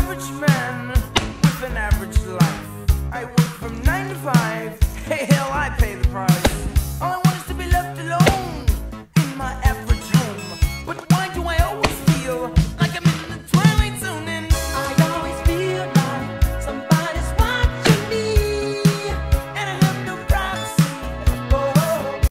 average man with an average life. I work from 9 to 5.